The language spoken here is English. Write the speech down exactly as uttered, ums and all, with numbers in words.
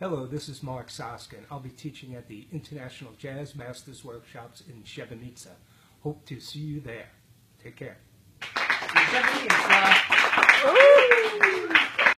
Hello, this is Mark Soskin. I'll be teaching at the International Jazz Masters Workshops in Srebrenica. Hope to see you there. Take care.